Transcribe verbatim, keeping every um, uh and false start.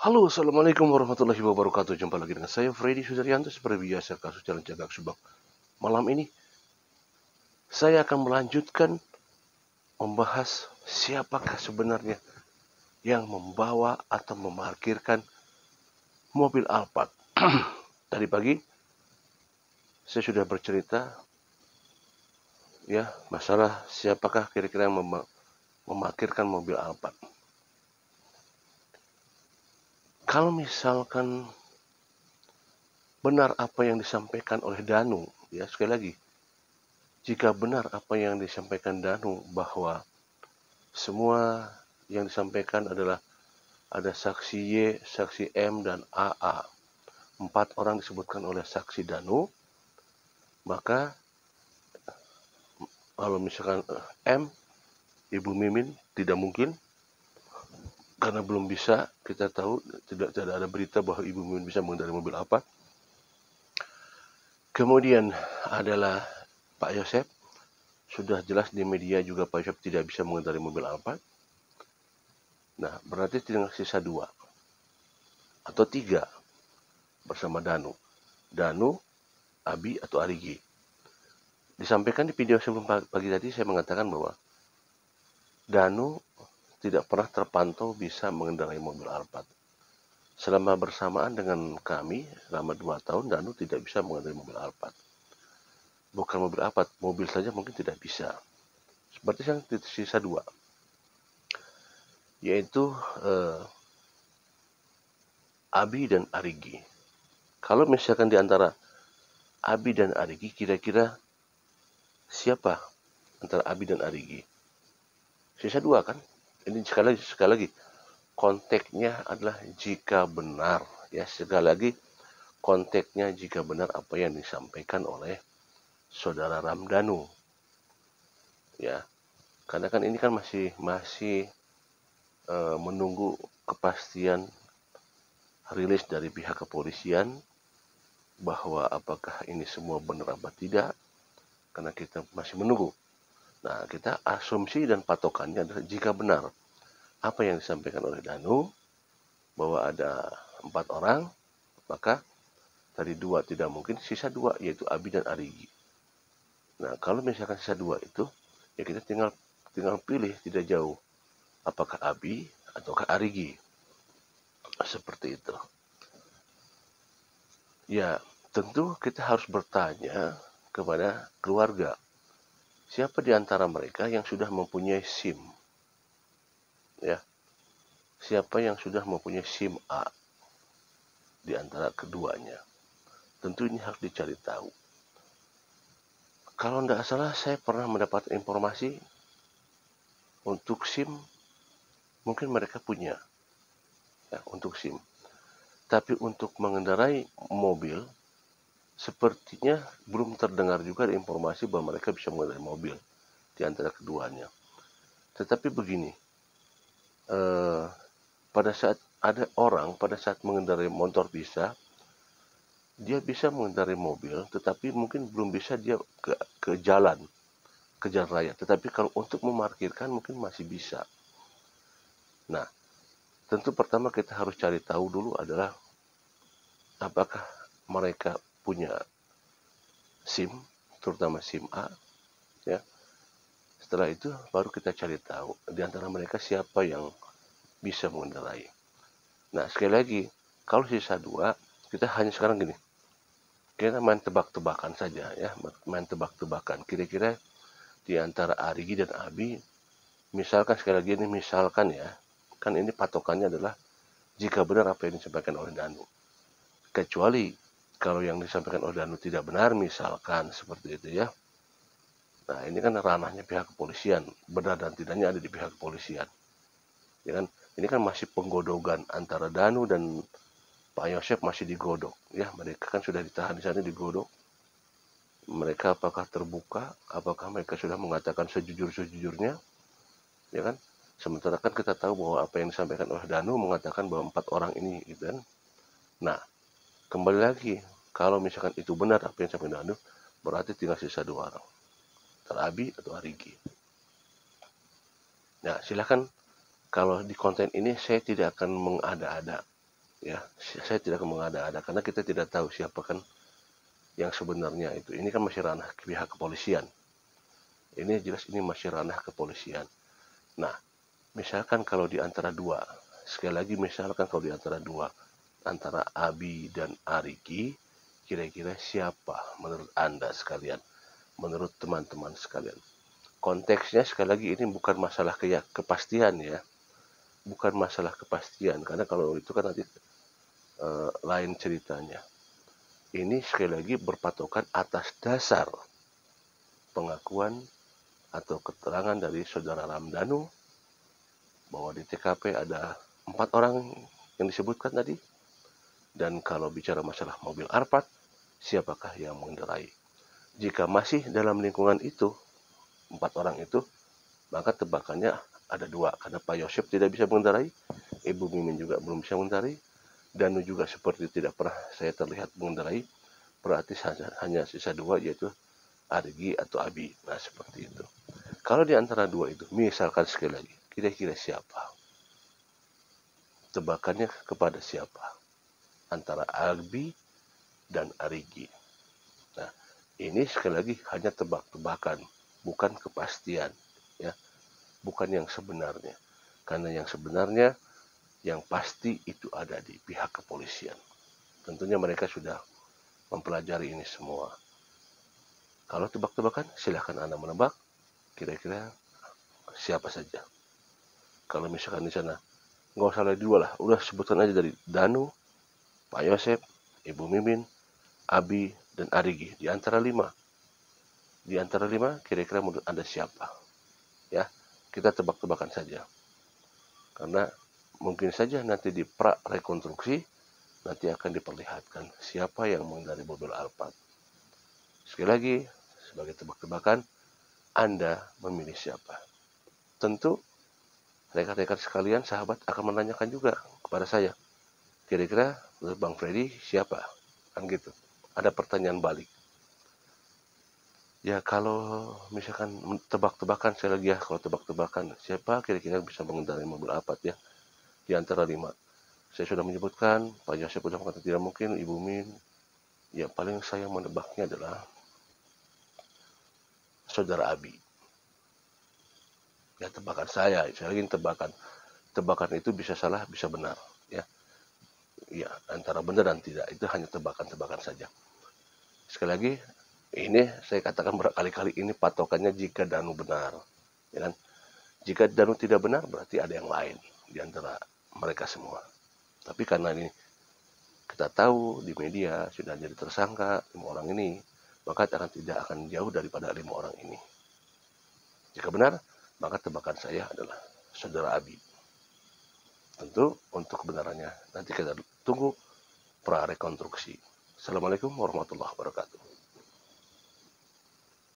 Halo, assalamualaikum warahmatullahi wabarakatuh. Jumpa lagi dengan saya Freddy Sudaryanto seperti biasa kasus Jalan Cagak Subang. Malam ini saya akan melanjutkan membahas siapakah sebenarnya yang membawa atau memarkirkan mobil Alphard. Tadi pagi saya sudah bercerita ya masalah siapakah kira-kira yang mem memarkirkan mobil Alphard. Kalau misalkan benar apa yang disampaikan oleh Danu, ya sekali lagi, jika benar apa yang disampaikan Danu bahwa semua yang disampaikan adalah ada saksi Y, saksi M, dan A A. Empat orang disebutkan oleh saksi Danu, maka kalau misalkan M, Ibu Mimin, tidak mungkin, karena belum bisa, kita tahu tidak, tidak ada berita bahwa Ibu Mimin bisa mengendarai mobil apa. Kemudian adalah Pak Yosep, sudah jelas di media juga Pak Yosep tidak bisa mengendarai mobil Alphard. Nah, berarti tinggal sisa dua atau tiga bersama Danu. Danu, Abi, atau Arigi. Disampaikan di video sebelum pagi tadi saya mengatakan bahwa Danu tidak pernah terpantau bisa mengendarai mobil Alphard. Selama bersamaan dengan kami, selama dua tahun, Danu tidak bisa mengendarai mobil Alphard. Bukan mobil Alphard, mobil saja mungkin tidak bisa. Seperti yang sisa dua, yaitu eh, Abi dan Arigi. Kalau misalkan di antara Abi dan Arigi, kira-kira siapa antara Abi dan Arigi? Sisa dua kan? Ini sekali lagi, sekali lagi konteksnya adalah jika benar, ya sekali lagi konteksnya jika benar apa yang disampaikan oleh saudara Ramdhanu, ya karena kan ini kan masih masih uh, menunggu kepastian rilis dari pihak kepolisian bahwa apakah ini semua benar apa tidak, karena kita masih menunggu. Nah, kita asumsi dan patokannya adalah jika benar apa yang disampaikan oleh Danu bahwa ada empat orang, maka dari dua tidak mungkin, sisa dua yaitu Abi dan Arigi. Nah, kalau misalkan sisa dua itu, ya kita tinggal tinggal pilih tidak jauh, apakah Abi ataukah Arigi. Seperti itu. Ya, tentu kita harus bertanya kepada keluarga. Siapa di antara mereka yang sudah mempunyai SIM? Ya, siapa yang sudah mempunyai SIM A di antara keduanya? Tentu ini harus dicari tahu. Kalau tidak salah, saya pernah mendapat informasi untuk SIM, mungkin mereka punya, ya, untuk SIM. Tapi untuk mengendarai mobil, sepertinya belum terdengar juga ada informasi bahwa mereka bisa mengendarai mobil di antara keduanya. Tetapi begini, eh, pada saat ada orang, pada saat mengendarai motor bisa, dia bisa mengendarai mobil, tetapi mungkin belum bisa dia ke, ke jalan, ke jalan raya. Tetapi kalau untuk memarkirkan mungkin masih bisa. Nah, tentu pertama kita harus cari tahu dulu adalah apakah mereka punya SIM, terutama SIM A, ya. Setelah itu baru kita cari tahu di antara mereka siapa yang bisa mengendarai. Nah, sekali lagi, kalau sisa dua, kita hanya sekarang gini, kita main tebak-tebakan saja ya, main tebak-tebakan. Kira-kira di antara Arigi dan Abi, misalkan sekali lagi ini misalkan ya, kan ini patokannya adalah jika benar apa yang disampaikan oleh Danu. Kecuali kalau yang disampaikan oleh Danu tidak benar, misalkan seperti itu ya. Nah, ini kan ranahnya pihak kepolisian, benar dan tidaknya ada di pihak kepolisian. Ya kan, ini kan masih penggodogan antara Danu dan Pak Yosep masih digodok, ya mereka kan sudah ditahan di sana digodok. Mereka apakah terbuka, apakah mereka sudah mengatakan sejujur-sejujurnya, ya kan? Sementara kan kita tahu bahwa apa yang disampaikan oleh Danu mengatakan bahwa empat orang ini, gitu kan? Nah, kembali lagi, kalau misalkan itu benar apa yang disampaikan Danu, berarti tinggal sisa dua orang, Abi atau Arigi. Nah, silahkan kalau di konten ini saya tidak akan mengada-ada, Ya, saya tidak akan mengada-ada karena kita tidak tahu siapa kan yang sebenarnya itu. Ini kan masih ranah pihak kepolisian. Ini jelas ini masih ranah kepolisian. Nah, misalkan kalau di antara dua, sekali lagi misalkan kalau di antara dua, antara Abi dan Ariki, kira-kira siapa menurut Anda sekalian? Menurut teman-teman sekalian. Konteksnya sekali lagi ini bukan masalah kayak kepastian ya. Bukan masalah kepastian, karena kalau itu kan nanti uh, lain ceritanya. Ini sekali lagi berpatokan atas dasar pengakuan atau keterangan dari saudara Ramdhanu bahwa di T K P ada empat orang yang disebutkan tadi. Dan kalau bicara masalah mobil Alphard, siapakah yang mengendarai? Jika masih dalam lingkungan itu, empat orang itu, maka tebakannya ada dua. Karena Pak Yosep tidak bisa mengendarai, Ibu Mimin juga belum bisa mengendarai, Danu juga seperti tidak pernah saya terlihat mengendarai, berarti hanya sisa dua, yaitu Arigi atau Abi. Nah, seperti itu. Kalau di antara dua itu, misalkan sekali lagi, kira-kira siapa? Tebakannya kepada siapa? Antara Abi dan Arigi. Nah, ini sekali lagi hanya tebak-tebakan, bukan kepastian, ya, bukan yang sebenarnya. Karena yang sebenarnya, yang pasti itu ada di pihak kepolisian. Tentunya mereka sudah mempelajari ini semua. Kalau tebak-tebakan, silahkan Anda menebak, kira-kira siapa saja. Kalau misalkan di sana, nggak usah lagi dua lah, udah sebutkan aja dari Danu, Pak Yosep, Ibu Mimin, Abi, dan Arigi. Di antara lima. Di antara lima, kira-kira menurut Anda siapa? Ya, kita tebak-tebakan saja. Karena mungkin saja nanti di pra-rekonstruksi, nanti akan diperlihatkan siapa yang mengendarai mobil Alphard. Sekali lagi, sebagai tebak-tebakan, Anda memilih siapa? Tentu, rekan-rekan sekalian, sahabat akan menanyakan juga kepada saya. Kira-kira menurut Bang Freddy siapa? Kan gitu. Ada pertanyaan balik. Ya kalau misalkan tebak-tebakan, saya lagi ya, kalau tebak-tebakan, siapa kira-kira bisa mengendarai mobil Alphard ya? Di antara lima. Saya sudah menyebutkan, Pak Yosef sudah mengatakan tidak mungkin, Ibu Min. Ya paling saya menebaknya adalah Saudara Abi. Ya tebakan saya, saya lagi tebakan. Tebakan itu bisa salah, bisa benar. Ya, ya antara benar dan tidak, itu hanya tebakan-tebakan saja. Sekali lagi, ini saya katakan berkali-kali, ini patokannya jika Danu benar. Ya kan? Jika Danu tidak benar, berarti ada yang lain di antara mereka semua. Tapi karena ini kita tahu di media sudah jadi tersangka lima orang ini, maka akan tidak akan jauh daripada lima orang ini. Jika benar, maka tebakan saya adalah Saudara Abi. Tentu untuk kebenarannya nanti kita tunggu pra-rekonstruksi. Assalamualaikum warahmatullahi wabarakatuh.